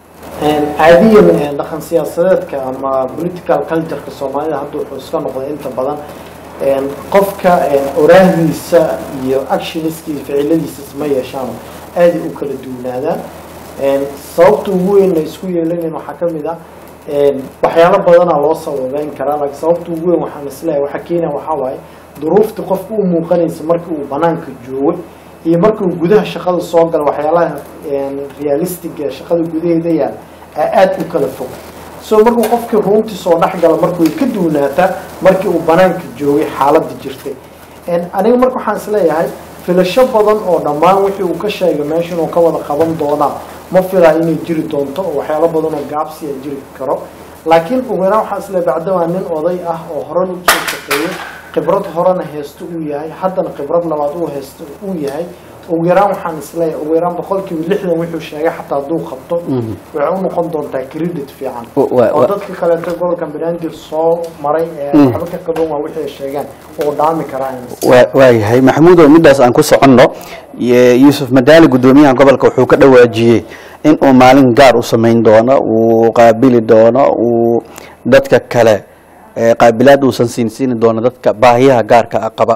caadiyan dhaqan siyaasadeedka ama political cultureka soomaalida hadda wuxuu iska noqday inta badan qofka oraahdiisa iyo actionskiisa ficiladiisa isma yeeshaan aad u kala duwanaadaan. sababta ugu weyn ay isku yeelanayeen waxaa ka mid ah waxyaalo badanaa loo sababeyn karaa laakiin sababta ugu weyn waxaan isleeyahay waxa keena waxaa waaye duruufta qofka u muuqanaysa markii uu banaanka joogo iyo markii uu gudaha shaqada soo galo waxyaalaha realistic ee shaqada gudaheeda yaal aad u kala fog. soo markuu qofkii runtii soo dhexgala markuu ka duwanaataa markii uu banaanka joogay xaaladda jirtay. aniga marka waxaan isleeyahay filasho badan oo dhammaan wixii uu ka sheegay meesha inuu ka wada qaban doonaa ma filaa inay jiri doonto oo waxyaalo badan oo gaabsi ay jiri karo. laakiin ugu yaraan waxaan isleeyahay bacdamaa nin oday ah oo horan u soo shaqeeyay khibrad horena haysto uu yahay haddana khibrad labaad uu haysto uu yahay ugu yaraan waxaan isleeyahay ugu yaraan boqolkiiba lixdan wuxuu sheegay xataa hadduu qabto waxay u noqon doontaa credit fiican oo dadka kaleeto gobolkan banaadir soo maray ee waxba ka qaban waa wixii ay sheegaan oo dhaami karaan. waayahay maxamuudow midaas aan ku soconno Yuusuf Madaali gudoomiyaha gobolka wuxuu ka dhawaajiyey in uu maalin gaar u samayn doono uu qaabili doono uu dadka kale qaabilaad uusan siin siin doono dadka baahiyaha gaarka ah qaba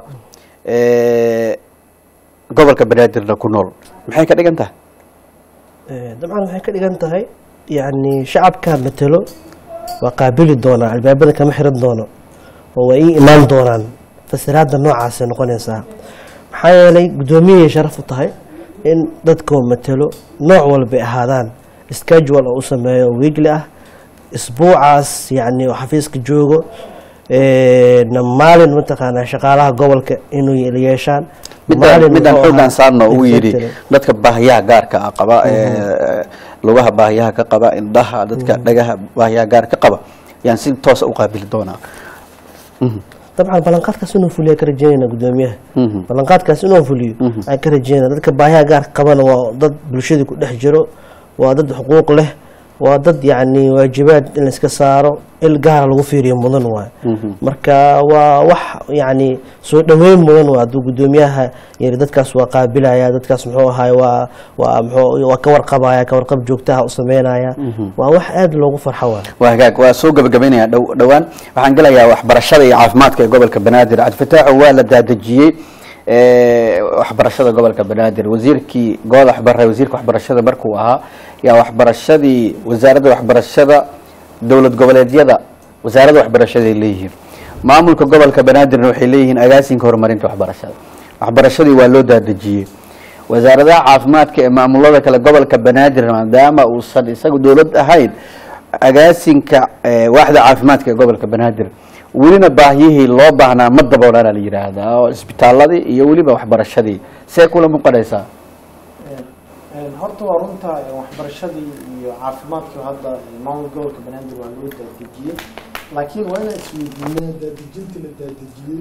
gobolka banaadirna ku nool. maxay ka dhigan tahay dabcan waxay ka dhigan tahay yani shacabka matalo waa qaabili doonaa albaabada kama xiran doono oo way imaan doonaan fasiraadda noocaas ay noqonaysaa. maxaa yeelay gudoomiyay sharaf u tahay in dadka matalo nooc walba ahaadaan schedule oo u sameeyo weekly ah isbuucaas yani xafiiska joogo maalin mataqaanaa shaqaalaha gobolka inuu yeeshaan midaan xoogaan saarno uu yidhi dadka baahiyaha gaarka ah qaba lugaha baahiyaha ka qaba indhaha dadka dhagaha baahiyaha gaar ka qaba yaan si toos u qaabili doonaa. dabcan ballanqaadkaas inuu fuliyo ka rajeynayna gudoomiyaha ballanqaadkaas inuu fuliyo aan ka rajeynayna dadka baahiyaha gaarka qabana waa dad bulshada ku dhex jiro waa dad xuquuq leh waa dad yani waajibaad in la iska saaro il gaara lagu fiiriyo mudan waay. marka waa wax yani soo dhaweyn mudan waa hadduu gudoomiyaha yiri dadkaas waa qaabilaya dadkaas muxuu ahaay waa waa muxuu waa ka warqabaya ka warqab joogtaha u sameynaya waa wax aad loogu farxo waay. waa hagaag waa soo gabagabeynaya dhawaan waxaan galayaa waxbarashada iyo caafimaadka ee gobolka banaadir. Cabdifataax waa la daadajiyey waxbarashada gobolka banaadir wasiirkii goodax baray wasiirka waxbarashada markuu ahaa yaa waxbarashadii wasaaradda waxbarashada dowlad goboleedyada wasaaradda waxbarashada ay leeyihiin maamulka gobolka banaadirna waxay leeyihiin agaasinka horumarinta waxbarashada. waxbarashadii waa loo daadajiyey wasaaradaha caafimaadka ee maamulada kale gobolka banaadir maadaama uusan isagu dowlad ahayn agaasinka waaxda caafimaadka ee gobolka banaadir welina baahiyihii loo baahnaa ma daboolana la yiraahdaa oo isbitaaladii iyo weliba waxbarashadii see kula muuqanaysaa. horta waa runta waxbarashadii iyo caafimaadkii hadda maamul gobolka banaadir waa loo daadejiyey laakiin waa inaan isweydiinaa daadejinta la daadejiyey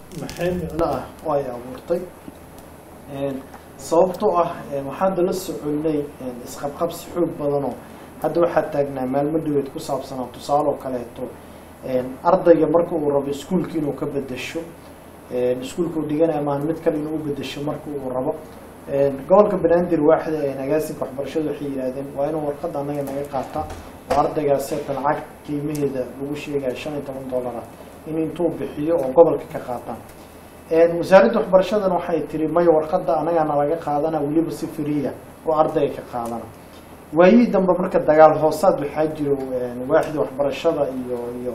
maxay micno ah oo ay abuurtay sababtoo ah waxaan dala soconay isqabqabsi xoog badanoo hadda waxaa taagnaa maalmo dhaweed ku saabsanaa tusaale oo kaleeto ardayga marka uu rabo iskuulka inuu ka bedesho iskuulka uu dhiganaya maan mid kale inuu u bedesho marka uu rabo gobolka banaadir waaxda agaasinka waxbarashada waxay yidhaahdeen waa inuu warqadda annaga naga qaata oo ardaygaas seetan lacag qiimaheeda lagu sheegaya shan iyo toban dollar ah in intuu bixiyo oo gobolka ka qaataan wasaaradda waxbarashadana waxay tiri maya warqadda annagaana laga qaadana weliba si firiya oo ardayga ka qaadana waayihii dambe marka dagaal hoosaad waxaa jiro waaxda waxbarashada iyo iyo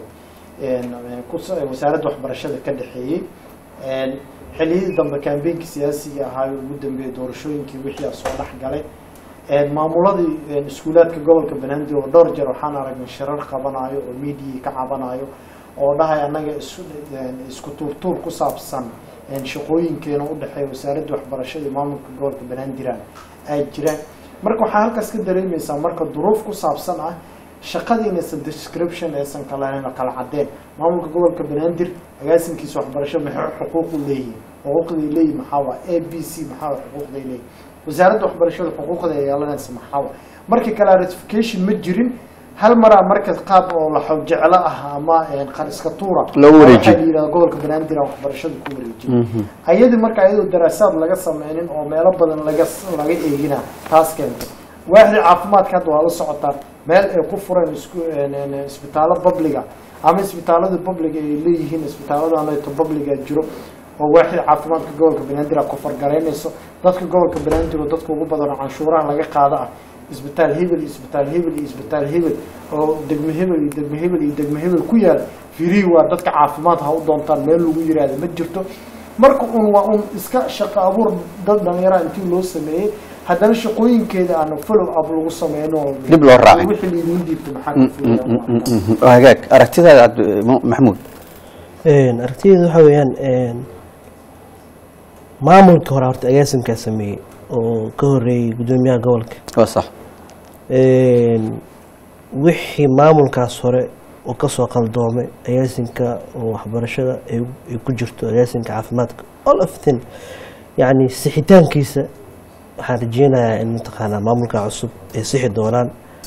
wasaaradda waxbarashada ka dhexeeyey xilliyadii dambe kaambeenkii siyaasiga ahaayo ugu dambeeyey doorashooyinkii wixii soo dhex galay maamuladii iskuulaadka gobolka banaadir oo dhowr jeer waxaan aragnay shirar qabanayo oo miidiya ka cabanayo oo dhahay annaga isku tuurtuur ku saabsan shaqooyinkeena u dhexeeya wasaaradda waxbarashada iyo maamulka gobolka banaadiraan ay jiraan marka waxaa halkaas ka dareemaysaa marka duruuf ku saabsan ah shaqadii inaysan description aysan kala kala cadeen maamulka gobolka banaadir agaasinkiisa waxbarasho maxay xuquuq u leeyihiin xuquuqday leeyihin maxaa waa a b c maxaa xuquuqday leeyihin wasaaradda waxbarashada xuquuqda ay yeelanaysa maxaa waa markii kale ratification ma jirin hal maraa marka qaab oo la xog jeclo ah ama qariska tuura loo wareejiyay waxaa yiraahdaa gobolka banaadir waxbarashada ku wareejiyay ayadii marka ayadoo daraasaad laga sameeynin oo meelo badan laga laga eegina taas keentay waaxda caafimaadka hadda waa la socotaa meel ay ku fureen isku isbitaallo publiga ama isbitaallada publiga ay leeyihiin isbitaalladana publiga jiro oo waaxda caafimaadka gobolka banaadir ku fargareynayso dadka gobolka banaadir oo dadka ugu badan canshuuraha laga qaado ah isbitaal hebel isbitaal hebel isbitaal hebel oo degmo hebel iyo degmo hebel iyo degmo hebel ku yaal firii waa dadka caafimaad ha u doontaan meel lagu yiraahdo ma jirto marka un waa un iska shaqo abuur dad dhalinyaro intii loo sameeyey haddana shaqooyinkeeda aan follow up lagu sameyno dib loo raacay wixii liidin diibta maxaa hagaag aragtidaada maxamuud aragtideedu waxa weeyaan maamulka hore horta agaasinkaa sameeyey oo ka horeeyey guddoomiyaha gobolka waa sax wixii maamulkaas hore oo kasoo qaldoomay agaasinka oo waxbarashada ay ku jirto agaasinka caafimaadka all of them yani sixitaankiisa waxaan rajeynayaa in mataqaanaa maamulka cusub ay sixi doonaan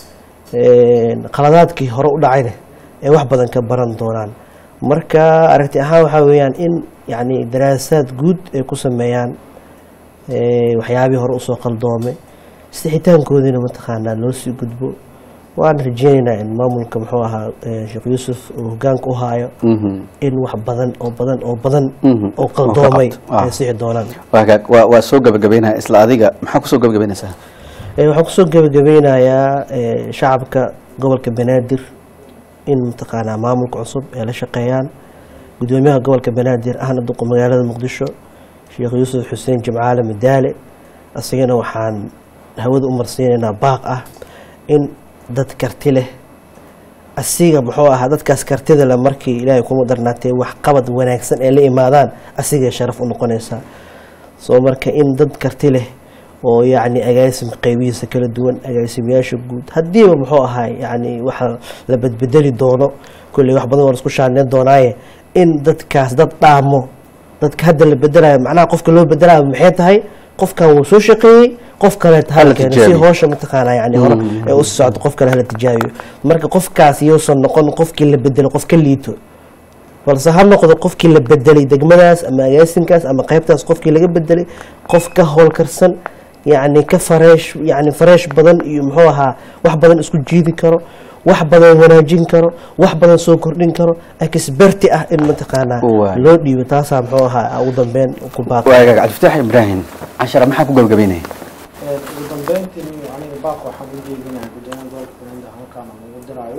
qaladaadkii hore u dhacayna ay wax badan ka baran doonaan marka aragti ahaan waxaa weeyaan in yani daraasaad guud ay ku sameeyaan waxyaabihii hore usoo qaldoomay sixitaankoodiina mataqaanaa loo sii gudbo waan rajeynaynaa in maamulka muxuu ahaa sheekh yuusuf uu hogaanka u haayo in wax badan oo badan oo badan oo qaldoomay ay sixi doonaan waa soo gabagabeynaya isla adiga maxaa kusoo gabagabeynaysaa waxaan kusoo gabagabeynayaa shacabka gobolka banaadir in mataqaanaa maamulka cusub ay la shaqeeyaan guddoomiyaha gobolka banaadir ahna duqa magaalada muqdisho sheekh yuusuf xuseen jimcaale madaale asagana waxaan hawada u marsiinaynaa baaq ah in dad karti leh asiga muxuu ahaa dadkaas kartida leh markii ilaahay kuma darnaatee wax qabad wanaagsan ee la imaadaan asigay sharaf u noqonaysaa soo marka in dad karti leh oo yacni agaasim qaybihiisa kala duwan agaasimayaasha guud haddiiba muxuu ahaa yacni waxa la badbedeli doono kulley wax badan waa la isku shaaneyn doonaaye in dadkaas dad dhaamo dadka hadda la bedelayo macnaha qofka loo bedelayo maxay tahay qofkan wuu soo shaqeeyey qof kale halkeena si hoosha mataqaanaa yani hore ee u socdo qof kale hala tijaabiyo marka qofkaas iyousan noqon qofkii la bedelo qof ka liito balse ha noqdo qofkii la bedelay degmadaas ama agaasinkaas ama qaybtaas qofkii laga bedelay qof ka howlkarsan yani ka fareesh yani fareesh badan iyo muxuu ahaa wax badan isku jiidi karo wax badan wanaajin karo wax badan soo kordhin karo experti ah in mataqaanaa loo dhiibo taasaa muxuu ahaa ugu dambeyn ku baaqay waagaag cabdifataax ibraahim cashara maxaa ku gabagabeynaya ugu dambeyntii aniga baaq waxaan u jeedinayaa guddoomiyaha gobolka banaadir halkaan lagu diraayo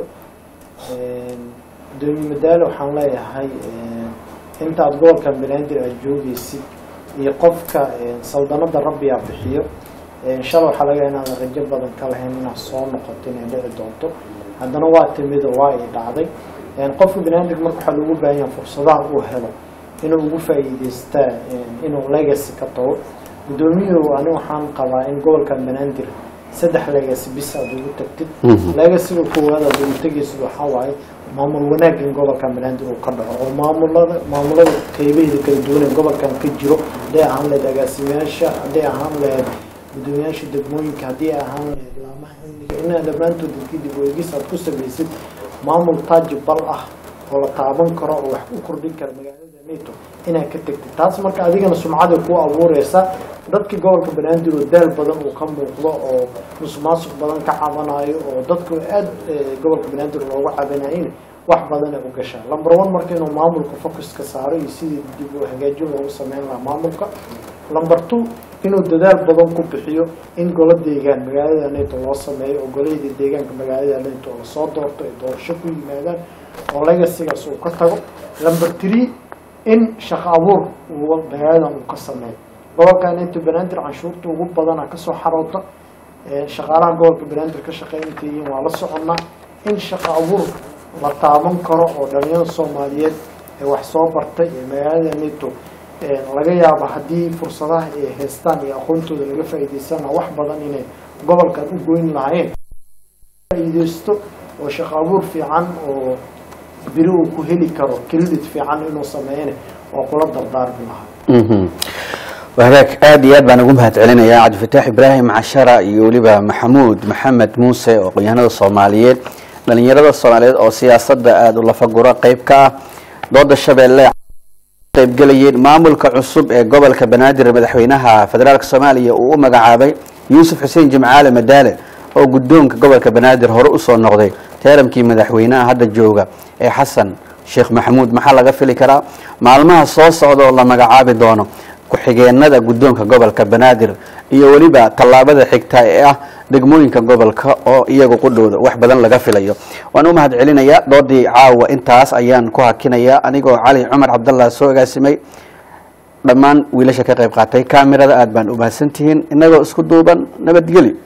gudoomiye madaale waxaan leeyahay intaad gobolkan banaadir aad joogeysid iyo qofka saldanada rabbiyaa bixiyo inshallah waxaa laga inaan rajo badan ka lahayn inaad soo noqoto inay dhici doonto haddana waa timid oo waa ay dhacday qofka banaadir marka waxaa loogu baahan yahay fursadaha uu helo inuu ugu faa'iidaystaa inuu legacy ka tago guddoomiyuhu ani waxaan qabaa in gobolkan banaadir saddex legacy bis aad ugu tagtid legacyga koowaad aad ugu tegaysid waxaa waaye maamul wanaag in gobolkan banaadir uu ka dhaco oo maamulada maamulada qaybaheeda kala duwan ee gobolkan ka jiro hadday ahaan lahayd agaasimayaasha hadday ahaan lahayd gudoomiyaasha degmooyinka haddii ay ahaan lahayd laamaha amniga inaa dhammaantood dadkii dib u eegis aad ku samaysid maamul taajibal ah oo la taaban karo oo wax u kordhin kara magaalada neto inaad ka tagtid taas marka adigana sumcada ku abuureysa dadka gobolka banaadir oo daal badan uu ka muuqdo oo musuqmaasuq badan ka cabanayo oo dadku aad gobolka banaadir loogu cabanayeen wax badan ay u gashaa number one marka inuu maamulka focus ka saaro iyo sidii dib u hagaajin loogu sameyn lahaa maamulka number two inuu dadaal badan ku bixiyo in golo deegaan magaalada neto loo sameeyo oo golayda deegaanka magaalada neto la soo doorto ay doorasho ku yimaadaan oo legacygaas uu ka tago number three in shaqo abuur uu magaaladan uu ka sameeyo gobolka neto banaadir canshuurta ugu badana kasoo xaroota shaqaalaha gobolka banaadir ka shaqeynayeen waa la soconnaa in shaqo abuur la taaban karo oo dhalinyarada soomaaliyeed ee wax soo bartay ee magaalada neto laga yaabo haddii fursadaha ay haystaan iyo aqoontooda laga faa'iidaysana wax badan inay gobolkan u goyn lahaayeen faa'iidaysto oo shaqo abuur fiican oo biri uu ku heli karo credit fiican inuu sameeyana oo kula dardaarmi lahaa wahagaag aad iyo aad baan ugu mahad celinayaa cabdifataax ibraahim cashara iyo weliba maxamuud maxamed muuse oo aqoonyahanada soomaaliyeed dhalinyarada soomaaliyeed oo siyaasadda aada u lafaguro qayb ka ah dooda shabeelle qaybgelayeen maamulka cusub ee gobolka banaadir madaxweynaha federaalka soomaaliya uu u magacaabay yuusuf xuseen jimcaale madaale oo guddoonka gobolka banaadir hore usoo noqday teeramkii madaxweynaha hadda jooga ee xasan sheekh maxamuud maxaa laga fili karaa maalmaha soo socda oo la magacaabi doono ku-xigeenada guddoonka gobolka banaadir iyo weliba tallaabada xigta ee ah degmooyinka gobolka oo iyagu qudhooda wax badan laga filayo waan u mahad celinayaa doodii caawa intaas ayaan ku hakinayaa anigoo cali cumar cabdallah soo agaasimay dhammaan wiilasha ka qayb qaatay kaamirada aad baan u mahadsantihiin inagoo isku duuban nabadgelyo.